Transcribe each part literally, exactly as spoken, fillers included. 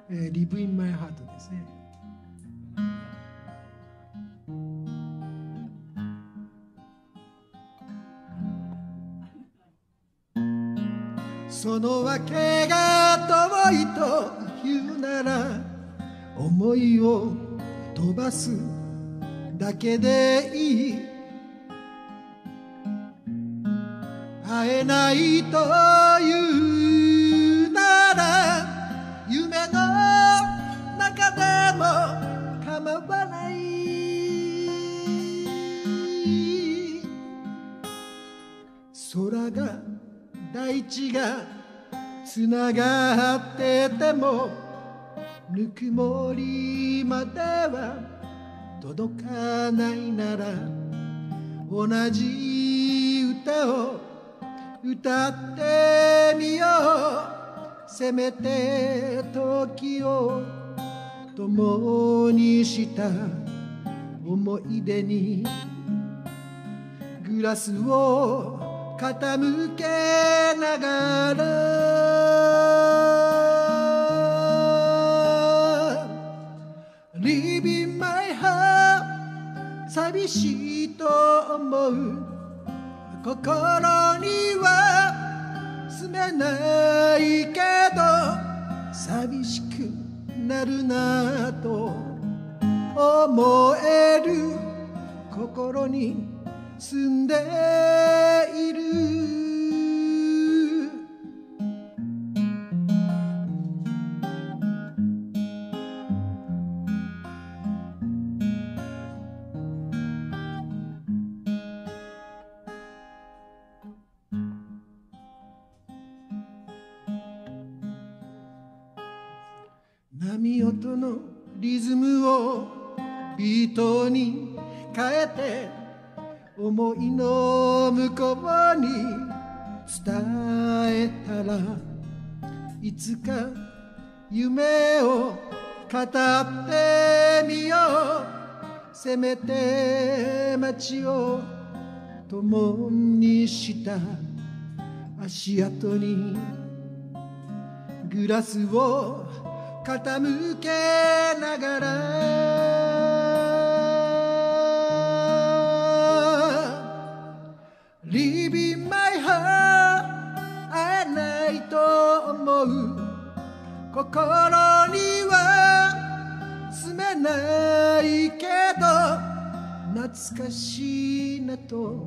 えー、Live in My Heart ですね。そのわけが遠いと言うなら、思いを飛ばすだけでいい。会えないというなら、夢の中でも構わない。空が大地がつながってても、ぬくもりまでは届かないなら、同じ歌を歌ってみよう。せめて時を共にした思い出にグラスを傾けながら、Live in my heart 寂しいと思う心には住めないけど、寂しくなるなと思える心に住んでいる。波音のリズムをビートに変えて、思いの向こうに伝えたら、いつか夢を語ってみよう。せめて街を共にした足跡にグラスを傾けながら、Live in my heart 会えないと思う心には住めないけど、懐かしいなと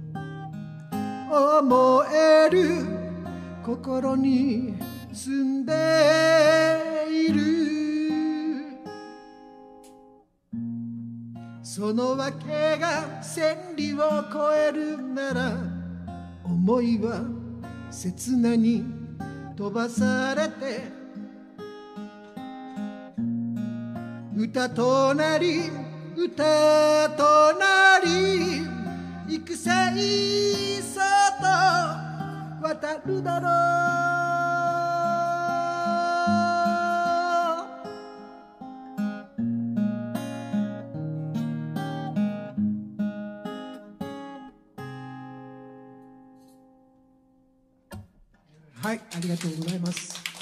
思える心に住んでいる。そのわけが千里を越えるなら、思いは刹那に飛ばされて、歌となり歌となり幾世そうと渡るだろう。はい、ありがとうございます。